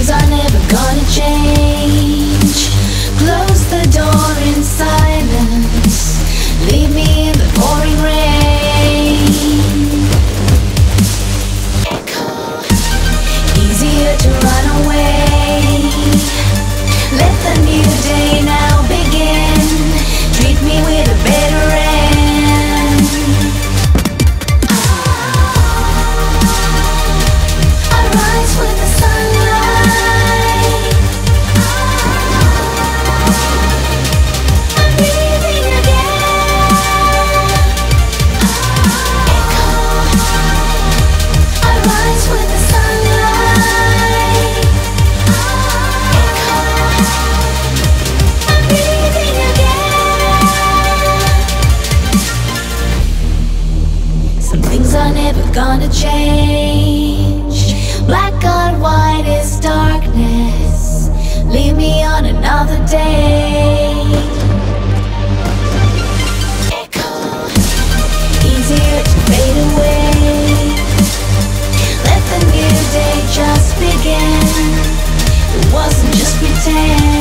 things are never gonna change. Close the door in silence, leave me in the pouring rain. Echo, easier to run away. Let the new day now begin. Treat me with a better end. I rise with the sunlight. I'm breathing again. Echo, I rise with the sunlight. Echo, I'm breathing again. Some things are never gonna change. Black on white is darkness. Leave me on another day. Echo, easier to fade away. Let the new day just begin. It wasn't just pretend.